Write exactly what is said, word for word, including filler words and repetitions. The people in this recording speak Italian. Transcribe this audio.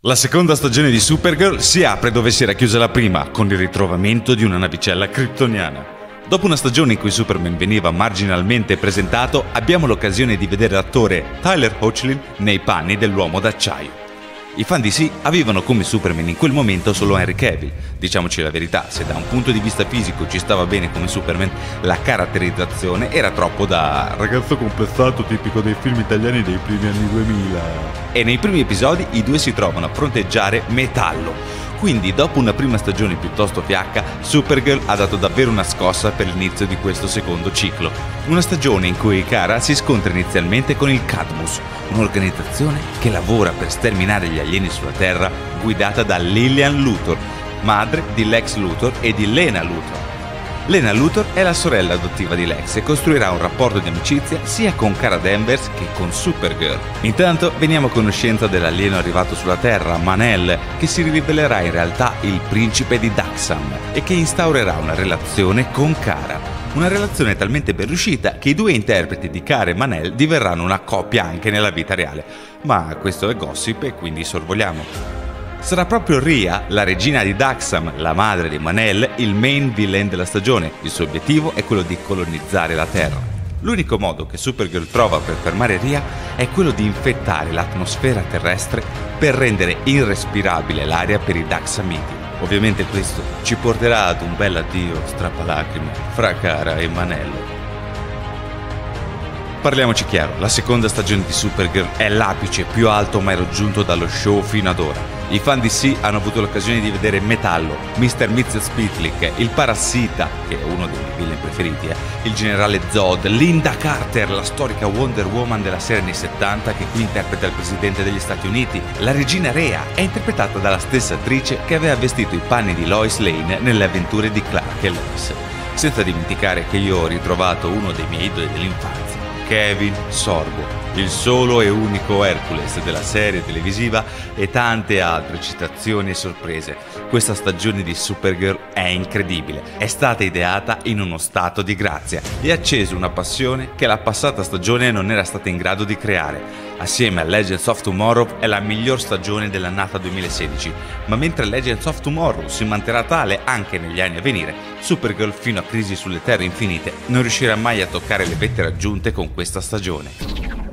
La seconda stagione di Supergirl si apre dove si era chiusa la prima, con il ritrovamento di una navicella kryptoniana. Dopo una stagione in cui Superman veniva marginalmente presentato, abbiamo l'occasione di vedere l'attore Tyler Hoechlin nei panni dell'uomo d'acciaio. I fan di D C avevano come Superman in quel momento solo Henry Cavill. Diciamoci la verità, se da un punto di vista fisico ci stava bene come Superman, la caratterizzazione era troppo da ragazzo complessato tipico dei film italiani dei primi anni duemila. E nei primi episodi i due si trovano a fronteggiare Metallo. Quindi, dopo una prima stagione piuttosto fiacca, Supergirl ha dato davvero una scossa per l'inizio di questo secondo ciclo. Una stagione in cui Kara si scontra inizialmente con il Cadmus, un'organizzazione che lavora per sterminare gli alieni sulla Terra, guidata da Lillian Luthor, madre di Lex Luthor e di Lena Luthor. Lena Luthor è la sorella adottiva di Lex e costruirà un rapporto di amicizia sia con Kara Danvers che con Supergirl. Intanto veniamo a conoscenza dell'alieno arrivato sulla Terra, Manel, che si rivelerà in realtà il principe di Daxam e che instaurerà una relazione con Kara. Una relazione talmente ben riuscita che i due interpreti di Kara e Manel diverranno una coppia anche nella vita reale. Ma questo è gossip e quindi sorvoliamo. Sarà proprio Rhea, la regina di Daxam, la madre di Manel, il main villain della stagione. Il suo obiettivo è quello di colonizzare la Terra. L'unico modo che Supergirl trova per fermare Rhea è quello di infettare l'atmosfera terrestre per rendere irrespirabile l'aria per i Daxamiti. Ovviamente questo ci porterà ad un bel addio strappalacrime fra Kara e Manel. Parliamoci chiaro, la seconda stagione di Supergirl è l'apice più alto mai raggiunto dallo show fino ad ora. I fan di D C hanno avuto l'occasione di vedere Metallo, mister Mxyzptlk, il Parassita, che è uno dei miei villain preferiti, eh, il generale Zod, Linda Carter, la storica Wonder Woman della serie anni settanta che qui interpreta il presidente degli Stati Uniti. La regina Rhea è interpretata dalla stessa attrice che aveva vestito i panni di Lois Lane nelle avventure di Clark e Lois. Senza dimenticare che io ho ritrovato uno dei miei idoli dell'infanzia, Kevin Sorbo, il solo e unico Hercules della serie televisiva, e tante altre citazioni e sorprese. Questa stagione di Supergirl è incredibile, è stata ideata in uno stato di grazia e ha acceso una passione che la passata stagione non era stata in grado di creare. Assieme a Legends of Tomorrow è la miglior stagione dell'annata duemilasedici, ma mentre Legends of Tomorrow si manterrà tale anche negli anni a venire, Supergirl fino a Crisi sulle Terre Infinite non riuscirà mai a toccare le vette raggiunte con questa stagione.